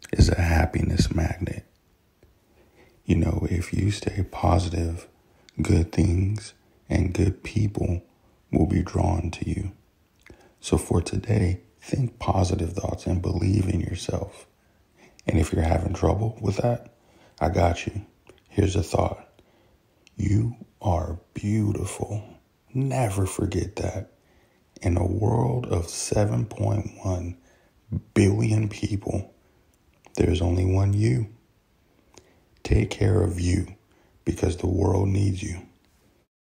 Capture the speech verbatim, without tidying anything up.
is a happiness magnet. You know, if you stay positive, good things and good people will be drawn to you. So for today, think positive thoughts and believe in yourself. And if you're having trouble with that, I got you. Here's a thought. You are beautiful. Never forget that. In a world of seven point one billion people, there's only one you. Take care of you because the world needs you.